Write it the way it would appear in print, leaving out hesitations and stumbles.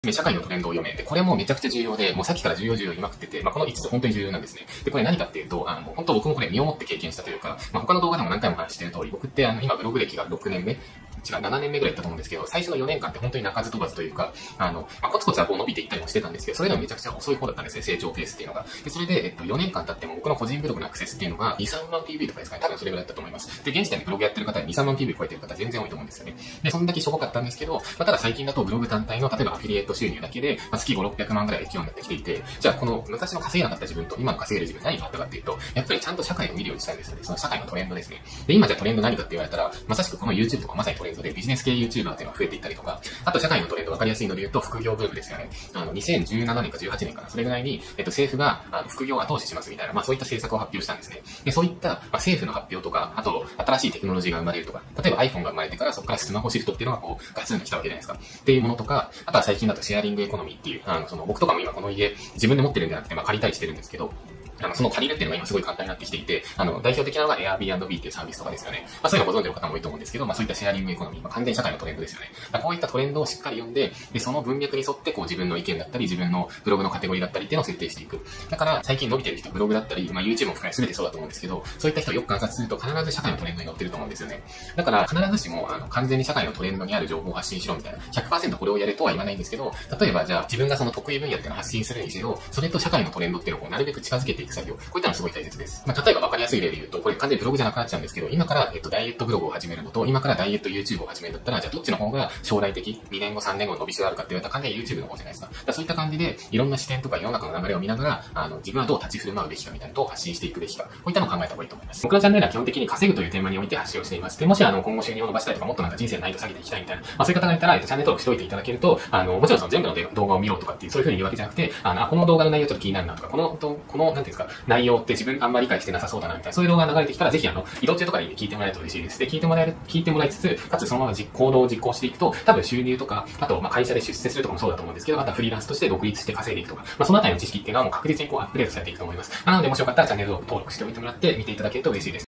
社会のトレンドを読め。で、これもめちゃくちゃ重要で、もうさっきから重要言いまくってて、この5つ本当に重要なんですね。で、これ何かっていうと、もう本当僕もこれ身をもって経験したというか、他の動画でも何回も話してる通り、僕って今ブログ歴が6年目、7年目ぐらいだったと思うんですけど、最初の4年間って本当に鳴かず飛ばずというか、コツコツはこう伸びていったりもしてたんですけど、それでもめちゃくちゃ遅い方だったんですね、成長ペースっていうのが。で、それで、4年間経っても僕の個人ブログのアクセスっていうのが2、3万 PV とかですかね、多分それぐらいだったと思います。で、現時点でブログやってる方は2、3万 PV 超えてる方全然多いと思うんですよね。で、そんだけしょぼかったんですけど、ただ最近だとブログ単体の、例えばアフィリエイト収入だけで、月5、600万ぐらいできるようになってきていて、じゃあこの昔の稼げなかった自分と今の稼げる自分何があったかっていうと、やっぱりちゃんと社会を見るようにしたいんですよね。その社会のトレンドですね。で、今じゃあトレンド何かって言われたら、まさしくこの YouTube とかまさにトレンドでビジネス系 YouTuber っていうのが増えていったりとか、あと社会のトレンド分かりやすいので言うと副業ブームですよね。2017年か18年かな、それぐらいに、政府が副業を後押ししますみたいな、そういった政策を発表したんですね。で、そういった、政府の発表とか、あと新しいテクノロジーが生まれるとか、例えば iPhone が生まれてからそこからスマホシフトっていうのがこうガツンと来たわけじゃないですか。っていうものとか、あとは最近だとシェアリングエコノミーっていう、僕とかも今この家自分で持ってるんじゃなくて、借りたりしてるんですけど、その借りるっていうのが今すごい簡単になってきていて、代表的なのが Airbnb っていうサービスとかですよね。そういうのご存知の方も多いと思うんですけど、そういったシェアリングエコノミー、完全に社会のトレンドですよね。こういったトレンドをしっかり読んで、で、その文脈に沿ってこう自分の意見だったり、自分のブログのカテゴリーだったりっていうのを設定していく。だから最近伸びてる人、ブログだったり、YouTube も含め全てそうだと思うんですけど、そういった人をよく観察すると必ず社会のトレンドに乗ってると思うんですよね。だから必ずしも完全に社会のトレンドにある情報を発信しろみたいな、100% これをやれとは言わないんですけど、例えばじゃあ自分がその得意分野っていうのを発信するにせよ、それと社会のトレンドっていうのをなるべく近づけていく作業。こういったのすごい大切です。例えば分かりやすい例で言うと、これ完全にブログじゃなくなっちゃうんですけど、今から、ダイエットブログを始めるのと、今からダイエット YouTube を始めるんだったら、じゃあどっちの方が将来的、2年後、3年後の伸びしろあるかって言われたら完全に YouTube の方じゃないですか。そういった感じで、いろんな視点とか世の中の流れを見ながら、自分はどう立ち振る舞うべきかみたいなのを発信していくべきか、こういったのを考えた方がいいと思います。僕のチャンネルは基本的に稼ぐというテーマにおいて発信をしています。で、もし今後収入を伸ばしたいとか、もっと人生の難易度下げていきたいみたいな、そういう方がいたら、チャンネル登録しておいていただけると、もちろんその全部の動画を見ようとかっていう、そういう風に言うわけじゃなくて、この動画の内容ちょっと気になるなとか、この、なんていうんですか、内容って自分あんまり理解してなさそうだなみたいな、そういう動画が流れてきたら、ぜひ移動中とかに聞いてもらえると嬉しいです。で、聞いてもらいつつ、かつそのまま行動を実行していくと、多分収入とか、あと、会社で出世するとかもそうだと思うんですけど、あとはフリーランスとして独立して稼いでいくとか、そのあたりの知識っていうのはもう確実にアップデートされていくと思います。なので、もしよかったらチャンネルを登録しておいてもらって見ていただけると嬉しいです。